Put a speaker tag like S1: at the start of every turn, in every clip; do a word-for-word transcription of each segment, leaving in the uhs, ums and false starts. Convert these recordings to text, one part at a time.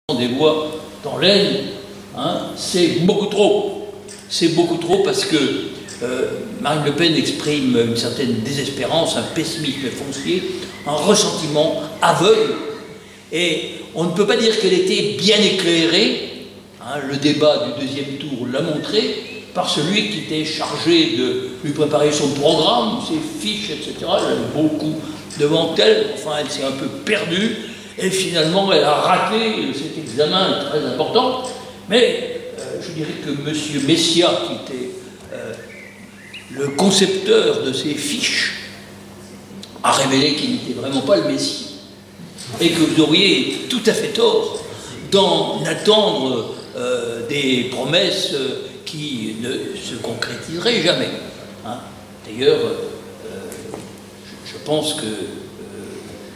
S1: des lois dans l'Aisne, hein, c'est beaucoup trop. C'est beaucoup trop parce que euh, Marine Le Pen exprime une certaine désespérance, un pessimisme foncier, un ressentiment aveugle. Et on ne peut pas dire qu'elle était bien éclairée, hein, le débat du deuxième tour l'a montré, par celui qui était chargé de lui préparer son programme, ses fiches, et cetera. Elle avait beaucoup devant elle, enfin elle s'est un peu perdue, et finalement elle a raté cet examen très important. Mais euh, je dirais que M. Messia, qui était euh, le concepteur de ces fiches, a révélé qu'il n'était vraiment pas le Messie. Et que vous auriez tout à fait tort d'en attendre euh, des promesses euh, qui ne se concrétiseraient jamais. Hein. D'ailleurs, euh, je, je pense que euh,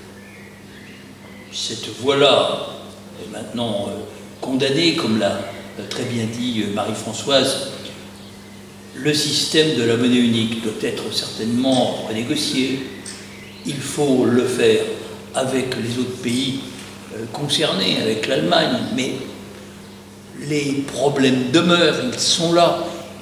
S1: cette voie-là est maintenant euh, condamnée, comme l'a euh, très bien dit euh, Marie-Françoise. Le système de la monnaie unique doit être certainement renégocié. Il faut le faire avec les autres pays euh, concernés, avec l'Allemagne, mais les problèmes demeurent, ils sont là.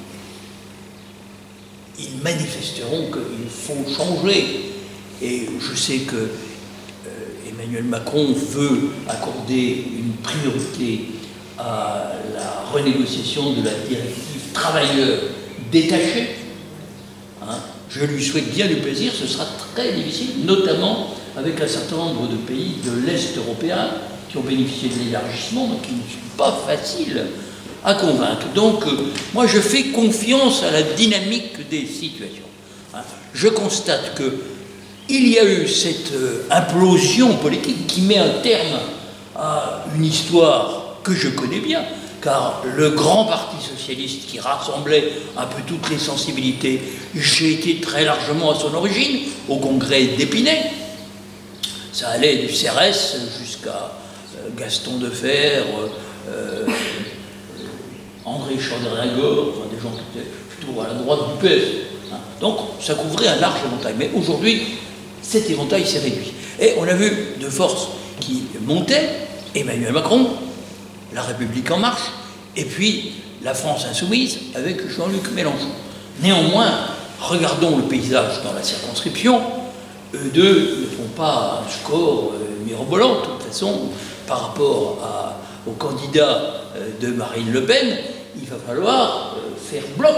S1: Ils manifesteront qu'il faut changer. Et je sais que euh, Emmanuel Macron veut accorder une priorité à la renégociation de la directive travailleurs détachés. Hein. Je lui souhaite bien du plaisir, ce sera très difficile, notamment avec un certain nombre de pays de l'Est européen qui ont bénéficié de l'élargissement, mais qui ne sont pas faciles à convaincre. Donc, euh, moi, je fais confiance à la dynamique des situations. Hein. Je constate qu'il y a eu cette euh, implosion politique qui met un terme à une histoire que je connais bien, car le grand parti socialiste qui rassemblait un peu toutes les sensibilités, j'ai été très largement à son origine, au congrès d'Épinay. Ça allait du C R S jusqu'à euh, Gaston Defferre, euh, euh, André Chandler-Lagor, enfin des gens qui étaient plutôt à la droite du P S. Hein. Donc ça couvrait un large éventail. Mais aujourd'hui, cet éventail s'est réduit. Et on a vu deux forces qui montaient, Emmanuel Macron, La République en marche, et puis la France insoumise avec Jean-Luc Mélenchon. Néanmoins, regardons le paysage dans la circonscription. Eux deux ne font pas un score euh, mirobolant, de toute façon, par rapport à, au candidat euh, de Marine Le Pen, il va falloir euh, faire bloc.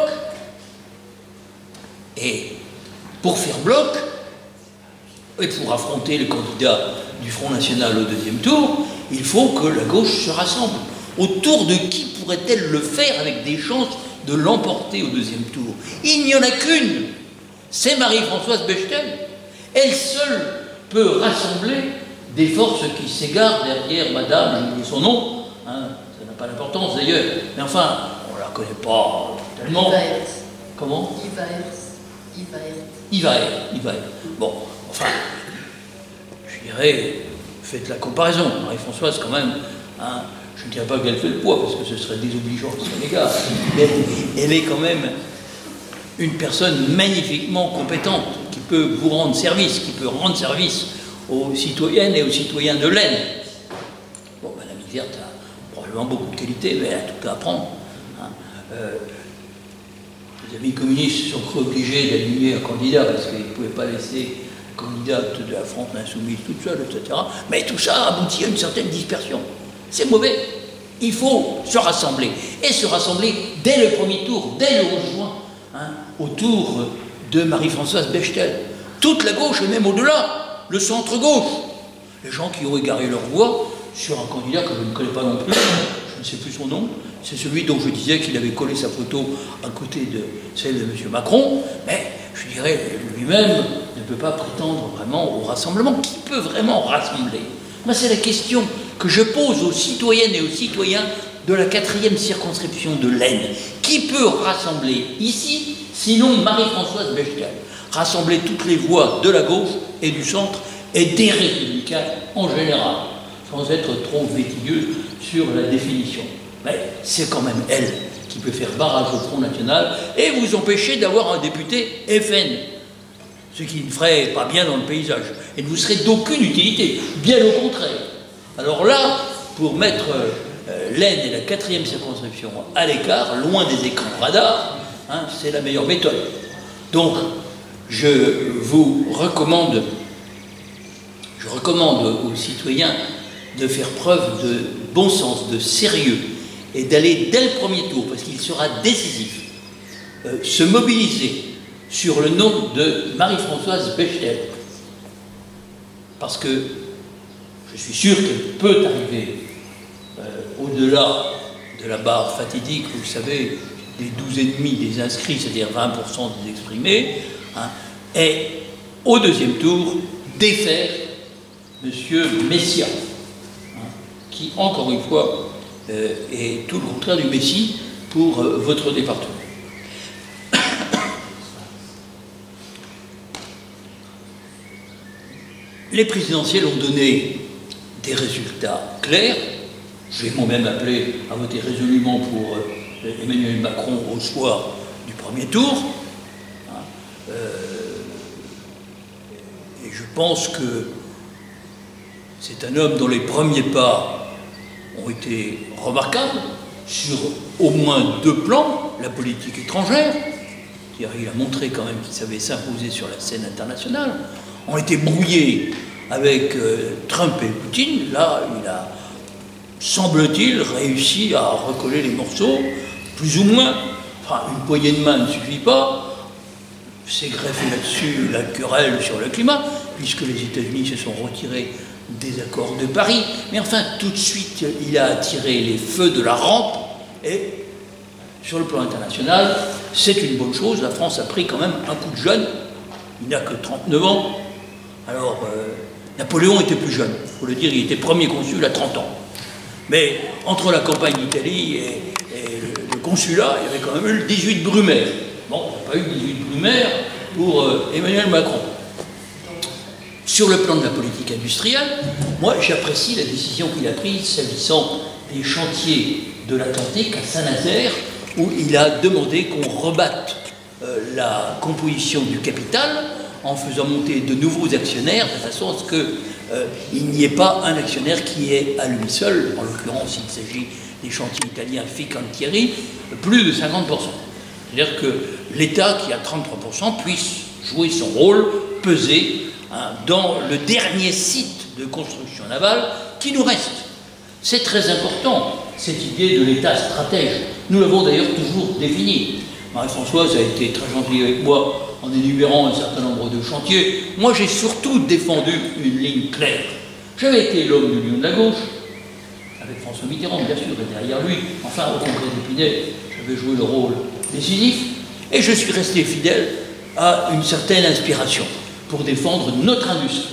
S1: Et pour faire bloc, et pour affronter le candidat du Front National au deuxième tour, il faut que la gauche se rassemble. Autour de qui pourrait-elle le faire avec des chances de l'emporter au deuxième tour? Il n'y en a qu'une, c'est Marie-Françoise Bechtel. Elle seule peut rassembler des forces qui s'égarent derrière Madame, j'ai oublié son nom, hein, ça n'a pas d'importance d'ailleurs, mais enfin, on ne la connaît pas tellement.
S2: Yvaert.
S1: Comment?
S2: Yvaert.
S1: Yvaert. Yvaert. Bon, enfin, je dirais, faites la comparaison. Marie-Françoise, quand même, hein, je ne dirais pas qu'elle fait le poids, parce que ce serait désobligeant à son égard, mais elle est quand même une personne magnifiquement compétente, qui peut vous rendre service, qui peut rendre service aux citoyennes et aux citoyens de l'Aisne. Bon, Madame Yvaert a probablement beaucoup de qualités, mais elle a tout à apprendre. Hein. Euh, les amis communistes se sont cru obligés d'aligner un candidat, parce qu'ils ne pouvaient pas laisser candidate de la France insoumise toute seule, et cetera. Mais tout ça aboutit à une certaine dispersion. C'est mauvais. Il faut se rassembler. Et se rassembler dès le premier tour, dès le onze juin, hein, autour de Marie-Françoise Bechtel. Toute la gauche, et même au-delà, le centre-gauche. Les gens qui ont égaré leur voix sur un candidat que je ne connais pas non plus, je ne sais plus son nom, c'est celui dont je disais qu'il avait collé sa photo à côté de celle de M. Macron, mais je dirais, lui-même ne peut pas prétendre vraiment au rassemblement. Qui peut vraiment rassembler? Moi, c'est la question que je pose aux citoyennes et aux citoyens de la quatrième circonscription de l'Aisne. Qui peut rassembler ici, sinon Marie-Françoise Bechtel? Rassembler toutes les voix de la gauche et du centre et des républicains en général, sans être trop vétigueuse sur la définition. Mais c'est quand même elle qui peut faire barrage au Front National et vous empêcher d'avoir un député F N. Ce qui ne ferait pas bien dans le paysage et ne vous serait d'aucune utilité, bien au contraire. Alors là, pour mettre euh, l'Aisne et la quatrième circonscription à l'écart, loin des écrans radars, hein, c'est la meilleure méthode. Donc, je vous recommande, je recommande aux citoyens de faire preuve de bon sens, de sérieux, et d'aller dès le premier tour, parce qu'il sera décisif, euh, se mobiliser sur le nom de Marie-Françoise Bechtel, parce que je suis sûr qu'elle peut arriver euh, au-delà de la barre fatidique, vous le savez, des douze virgule cinq des inscrits, c'est-à-dire vingt pour cent des exprimés, hein, et au deuxième tour, défaire M. Messia, hein, qui, encore une fois, euh, est tout le contraire du Messie pour euh, votre département. Les présidentielles ont donné des résultats clairs. J'ai moi-même appelé à voter résolument pour euh, Emmanuel Macron au soir du premier tour. Hein, euh, et je pense que c'est un homme dont les premiers pas ont été remarquables sur au moins deux plans, la politique étrangère, c'est-à-dire il a montré quand même qu'il savait s'imposer sur la scène internationale, ont été brouillés avec euh, Trump et Poutine. Là, il a, semble-t-il, réussi à recoller les morceaux, plus ou moins. Enfin, une poignée de main ne suffit pas. C'est greffé là-dessus la querelle sur le climat, puisque les États-Unis se sont retirés des accords de Paris. Mais enfin, tout de suite, il a attiré les feux de la rampe, et sur le plan international, c'est une bonne chose. La France a pris quand même un coup de jeune. Il n'a que trente-neuf ans. Alors, euh, Napoléon était plus jeune, il faut le dire, il était premier consul à trente ans. Mais entre la campagne d'Italie et, et le, le consulat, il y avait quand même eu le dix-huit Brumaire. Bon, il n'y a pas eu le dix-huit Brumaire pour euh, Emmanuel Macron. Sur le plan de la politique industrielle, moi j'apprécie la décision qu'il a prise s'agissant des chantiers de l'Atlantique à Saint-Nazaire, où il a demandé qu'on rebatte euh, la composition du capital en faisant monter de nouveaux actionnaires, de façon à ce qu'il euh, n'y ait pas un actionnaire qui est à lui seul, en l'occurrence il s'agit des chantiers italiens Fincantieri, plus de cinquante pour cent. C'est-à-dire que l'État, qui a trente-trois pour cent, puisse jouer son rôle, peser hein, dans le dernier site de construction navale qui nous reste. C'est très important, cette idée de l'État stratège. Nous l'avons d'ailleurs toujours définie. Marie-Françoise a été très gentille avec moi en énumérant un certain nombre de chantiers. Moi, j'ai surtout défendu une ligne claire. J'avais été l'homme de l'Union de la gauche, avec François Mitterrand, bien sûr, et derrière lui, enfin, au Congrès d'Épinay, j'avais joué le rôle décisif, et je suis resté fidèle à une certaine inspiration pour défendre notre industrie,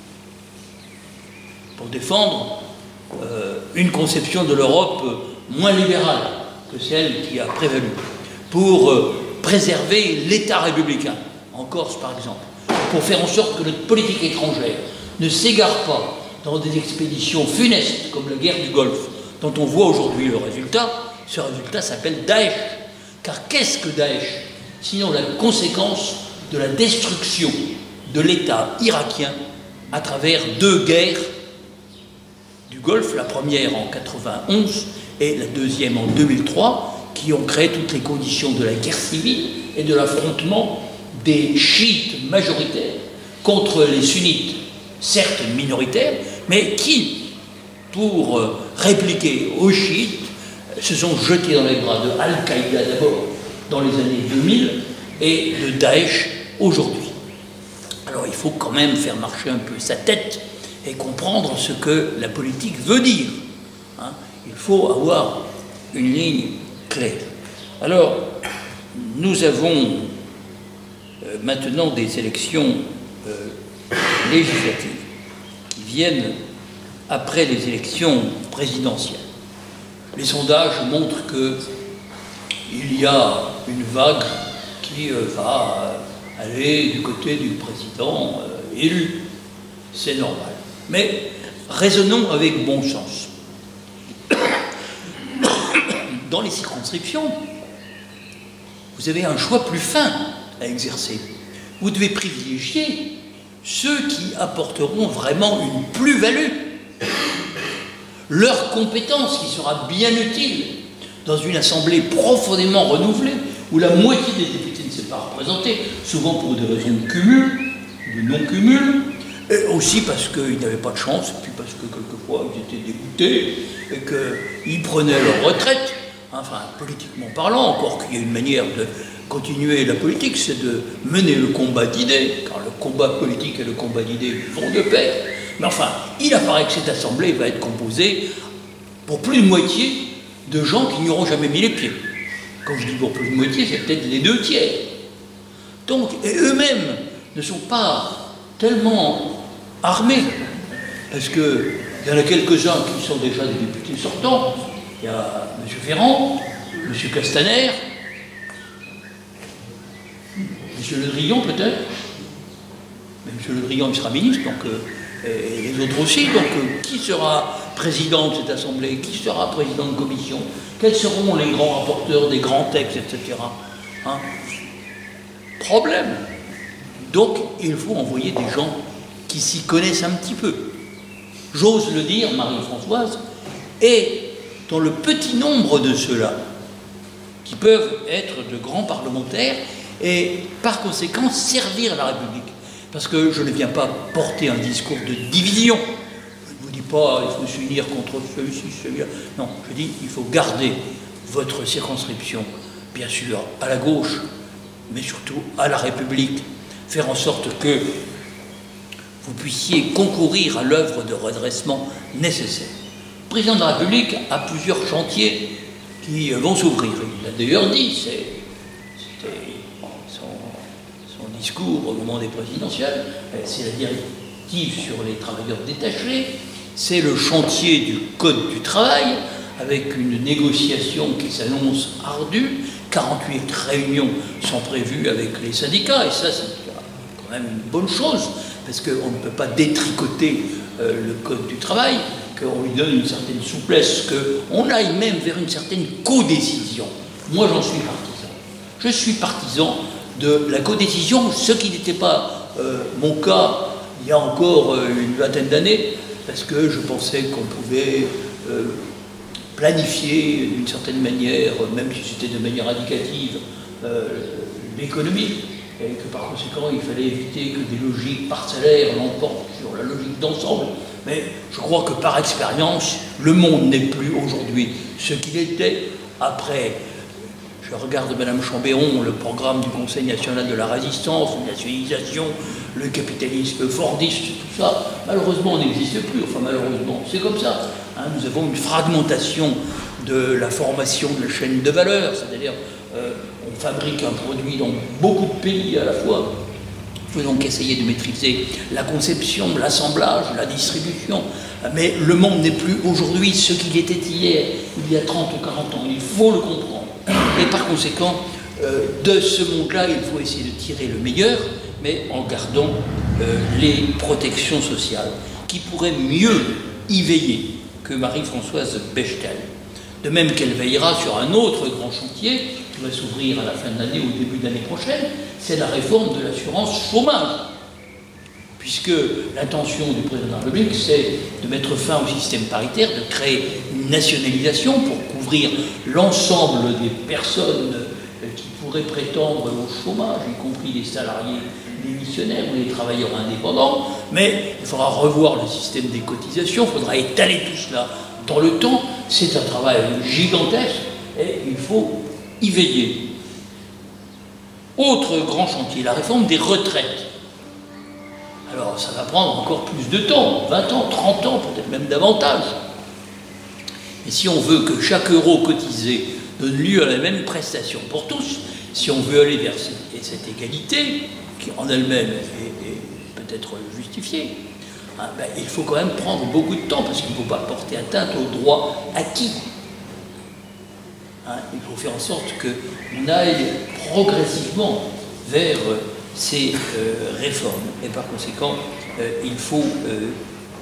S1: pour défendre euh, une conception de l'Europe moins libérale que celle qui a prévalu, pour euh, préserver l'État républicain, en Corse par exemple, pour faire en sorte que notre politique étrangère ne s'égare pas dans des expéditions funestes comme la guerre du Golfe, dont on voit aujourd'hui le résultat. Ce résultat s'appelle Daesh. Car qu'est-ce que Daesh? Sinon la conséquence de la destruction de l'État irakien à travers deux guerres du Golfe, la première en quatre-vingt-onze et la deuxième en deux mille trois, qui ont créé toutes les conditions de la guerre civile et de l'affrontement des chiites majoritaires contre les sunnites, certes minoritaires, mais qui, pour répliquer aux chiites, se sont jetés dans les bras de Al-Qaïda d'abord dans les années deux mille et de Daesh aujourd'hui. Alors il faut quand même faire marcher un peu sa tête et comprendre ce que la politique veut dire. Hein. Il faut avoir une ligne claire. Alors, nous avons euh, maintenant des élections euh, législatives qui viennent après les élections présidentielles. Les sondages montrent qu'il y a une vague qui euh, va aller du côté du président euh, élu. C'est normal. Mais raisonnons avec bon sens. Dans les circonscriptions, vous avez un choix plus fin à exercer. Vous devez privilégier ceux qui apporteront vraiment une plus-value. leur compétence qui sera bien utile dans une assemblée profondément renouvelée, où la moitié des députés ne s'est pas représentée, souvent pour des raisons de cumul, de non-cumul, et aussi parce qu'ils n'avaient pas de chance, et puis parce que quelquefois ils étaient dégoûtés, et qu'ils prenaient leur retraite, enfin, politiquement parlant, encore qu'il y ait une manière de continuer la politique, c'est de mener le combat d'idées, car le combat politique et le combat d'idées vont de pair. Mais enfin, il apparaît que cette assemblée va être composée pour plus de moitié de gens qui n'y auront jamais mis les pieds. Quand je dis pour plus de moitié, c'est peut-être les deux tiers. Donc, et eux-mêmes ne sont pas tellement armés, parce qu'il y en a quelques-uns qui sont déjà des députés sortants. Il y a M. Ferrand, M. Castaner, M. Le Drian peut-être, mais M. Le Drian il sera ministre, donc, euh, et les autres aussi, donc euh, qui sera président de cette assemblée, qui sera président de commission, quels seront les grands rapporteurs des grands textes, et cetera. Hein? Problème. Donc il faut envoyer des gens qui s'y connaissent un petit peu. J'ose le dire, Marie-Françoise, et dans le petit nombre de ceux-là, qui peuvent être de grands parlementaires et par conséquent servir la République. Parce que je ne viens pas porter un discours de division. Je ne vous dis pas il faut s'unir contre celui-ci, celui-là. Non, je dis il faut garder votre circonscription, bien sûr, à la gauche, mais surtout à la République. Faire en sorte que vous puissiez concourir à l'œuvre de redressement nécessaire. Le président de la République a plusieurs chantiers qui vont s'ouvrir. Il l'a d'ailleurs dit, c'était son, son discours au moment des présidentielles, c'est la directive sur les travailleurs détachés, c'est le chantier du Code du travail, avec une négociation qui s'annonce ardue, quarante-huit réunions sont prévues avec les syndicats, et ça c'est quand même une bonne chose, parce qu'on ne peut pas détricoter euh, le Code du travail, qu'on lui donne une certaine souplesse, qu'on aille même vers une certaine codécision. Moi, j'en suis partisan. Je suis partisan de la codécision, ce qui n'était pas euh, mon cas il y a encore euh, une vingtaine d'années, parce que je pensais qu'on pouvait euh, planifier d'une certaine manière, même si c'était de manière indicative, euh, l'économie, et que par conséquent, il fallait éviter que des logiques parcellaires l'emportent sur la logique d'ensemble. Mais je crois que par expérience, le monde n'est plus aujourd'hui ce qu'il était après. Je regarde Madame Chambéron, le programme du Conseil national de la résistance, la nationalisation, le capitalisme fordiste, tout ça, malheureusement, n'existe plus. Enfin, malheureusement, c'est comme ça. Hein, nous avons une fragmentation de la formation de la chaîne de valeur, c'est-à-dire euh, on fabrique un produit dans beaucoup de pays à la fois. Il faut donc essayer de maîtriser la conception, l'assemblage, la distribution. Mais le monde n'est plus aujourd'hui ce qu'il était hier, il y a trente ou quarante ans. Il faut le comprendre. Et par conséquent, euh, de ce monde-là, il faut essayer de tirer le meilleur, mais en gardant euh, les protections sociales, qui pourraient mieux y veiller que Marie-Françoise Bechtel. De même qu'elle veillera sur un autre grand chantier, qui va s'ouvrir à la fin de l'année ou au début de l'année prochaine, c'est la réforme de l'assurance chômage. Puisque l'intention du président de la République, c'est de mettre fin au système paritaire, de créer une nationalisation pour couvrir l'ensemble des personnes qui pourraient prétendre au chômage, y compris les salariés démissionnaires ou les travailleurs indépendants. Mais il faudra revoir le système des cotisations, il faudra étaler tout cela dans le temps. C'est un travail gigantesque et il faut y veiller. Autre grand chantier, la réforme des retraites. Alors, ça va prendre encore plus de temps, vingt ans, trente ans, peut-être même davantage. Mais si on veut que chaque euro cotisé donne lieu à la même prestation pour tous, si on veut aller vers cette, cette égalité, qui en elle-même est, est peut-être justifiée, hein, ben, il faut quand même prendre beaucoup de temps, parce qu'il ne faut pas porter atteinte aux droits acquis. Hein, il faut faire en sorte qu'on aille progressivement vers ces euh, réformes. Et par conséquent, euh, il faut euh,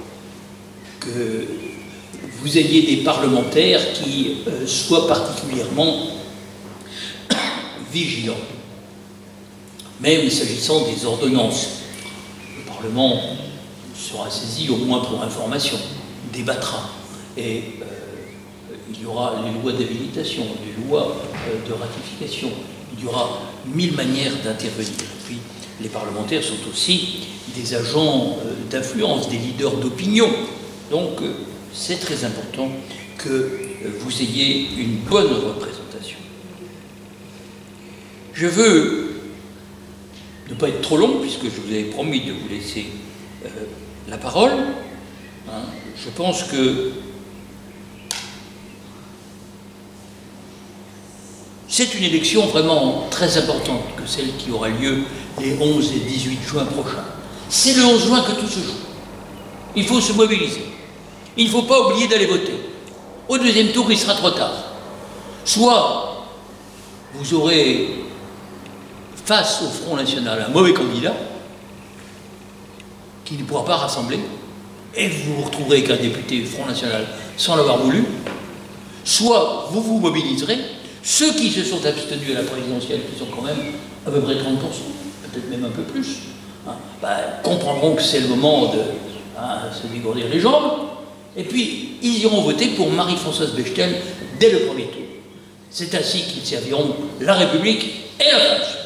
S1: que vous ayez des parlementaires qui euh, soient particulièrement vigilants. Même s'agissant des ordonnances, le Parlement sera saisi au moins pour information, débattra. et euh, il y aura les lois d'habilitation, les lois euh, de ratification, il y aura mille manières d'intervenir. Puis les parlementaires sont aussi des agents euh, d'influence, des leaders d'opinion. Donc euh, c'est très important que euh, vous ayez une bonne représentation. Je veux ne pas être trop long, puisque je vous avais promis de vous laisser euh, la parole. Hein. Je pense que c'est une élection vraiment très importante que celle qui aura lieu les onze et dix-huit juin prochains. C'est le onze juin que tout se joue. Il faut se mobiliser. Il ne faut pas oublier d'aller voter. Au deuxième tour, il sera trop tard. Soit vous aurez face au Front National un mauvais candidat qui ne pourra pas rassembler, et vous vous retrouverez avec un député du Front National sans l'avoir voulu, soit vous vous mobiliserez. Ceux qui se sont abstenus à la présidentielle, qui sont quand même à peu près trente pour cent, peut-être même un peu plus, hein, ben, comprendront que c'est le moment de hein, se dégourdir les jambes, et puis ils iront voter pour Marie-Françoise Bechtel dès le premier tour. C'est ainsi qu'ils serviront la République et la France.